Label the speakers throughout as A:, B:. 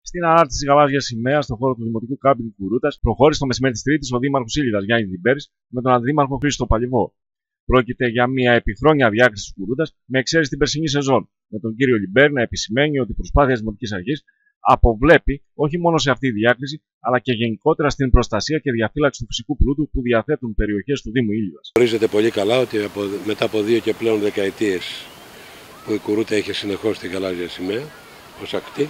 A: Στην ανάρτηση γαλάζια σημαία στον χώρο του Δημοτικού Κάμπινγκ Κουρούτας προχώρησε το μεσημέρι της Τρίτης ο Δήμαρχος Ήλιδας Γιάννης Λιμπέρης με τον Αντιδήμαρχο Χρήστο Παλιβό. Πρόκειται για μια επιχρόνια διάκριση της Κουρούτας με εξαίρεση την περσινή σεζόν, με τον κύριο Λιμπέρη να επισημαίνει ότι η προσπάθεια της Δημοτικής Αρχής αποβλέπει όχι μόνο σε αυτή τη διάκριση, αλλά και γενικότερα στην προστασία και διαφύλαξη του φυσικού πλούτου που διαθέτουν περιοχές του Δήμου Ήλιδας.
B: Γνωρίζετε πολύ καλά ότι μετά από 2 και πλέον δεκαετίες που η Κουρούτα είχε συνεχώς τη γαλάζια σημαία ως ακτή,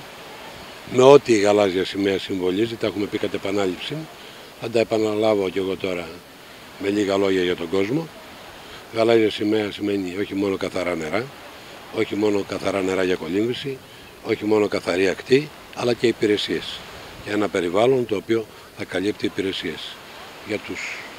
B: με ό,τι η γαλάζια σημαία συμβολίζει, τα έχουμε πει κατ' επανάληψη, θα τα επαναλάβω και εγώ τώρα με λίγα λόγια για τον κόσμο. Γαλάζια σημαία σημαίνει όχι μόνο καθαρά νερά, όχι μόνο καθαρά νερά για κολύμβηση, όχι μόνο καθαρή ακτή, αλλά και υπηρεσίες. Για ένα περιβάλλον το οποίο θα καλύπτει υπηρεσίες για τους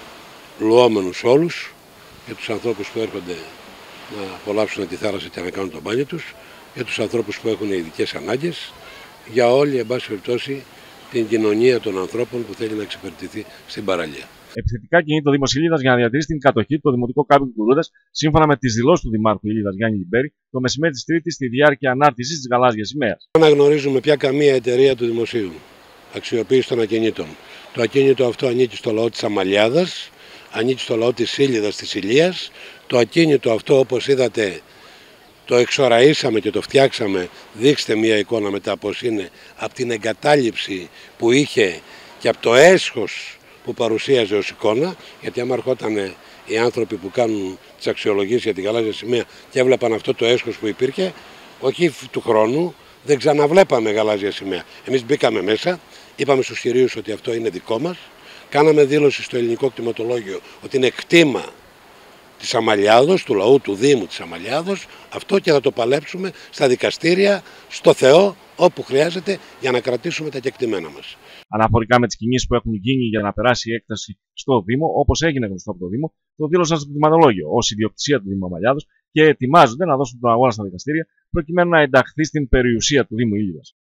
B: λουόμενους όλους, για τους ανθρώπους που έρχονται να απολαύσουν τη θάλασσα και να κάνουν το μπάνιο τους, για τους ανθρώπους που έχουν ειδικές ανάγκες, για όλη, εν πάση περιπτώσει, την κοινωνία των ανθρώπων που θέλει να εξυπηρετηθεί στην παραλία.
A: Επιθετικά κινείται το Δήμος Ήλιδας για να διατηρήσει την κατοχή του Δημοτικού Κάμπινγκ Κουρούτας, σύμφωνα με τις δηλώσεις του Δημάρχου Ήλιδας Γιάννη Λιμπέρη, το μεσημέρι της Τρίτης στη διάρκεια ανάρτησης της γαλάζιας σημαίας.
B: Δεν αναγνωρίζουμε πια καμία εταιρεία του δημοσίου αξιοποίηση των ακινήτων. Το ακίνητο αυτό ανήκει στο λαό της Αμαλιάδας, ανήκει στο λαό της Ήλιδας, της Ηλίας. Το ακίνητο αυτό, όπως είδατε, το εξοραίσαμε και το φτιάξαμε. Δείξτε μια εικόνα μετά πώς είναι, από την εγκατάλειψη που είχε και από το έσχος που παρουσίαζε ως εικόνα, γιατί άμα ερχόταν οι άνθρωποι που κάνουν τις αξιολογήσεις για τη γαλάζια σημαία και έβλεπαν αυτό το έσχος που υπήρχε, όχι του χρόνου, δεν ξαναβλέπαμε γαλάζια σημαία. Εμείς μπήκαμε μέσα, είπαμε στους κυρίους ότι αυτό είναι δικό μας, κάναμε δήλωση στο ελληνικό κτηματολόγιο ότι είναι κτήμα της Αμαλιάδος, του λαού του Δήμου της Αμαλιάδος, αυτό και θα το παλέψουμε στα δικαστήρια, στο Θεό, όπου χρειάζεται για να κρατήσουμε τα κεκτημένα μας.
A: Αναφορικά με τις κινήσεις που έχουν γίνει για να περάσει η έκταση στο Δήμο, όπως έγινε γνωστό από το Δήμο, το δήλωσαν στο κτηματολόγιο ως ιδιοκτησία του Δήμου Αμαλιάδος και ετοιμάζονται να δώσουν τον αγώνα στα δικαστήρια προκειμένου να ενταχθεί στην περιουσία του Δήμου Ήλιδας.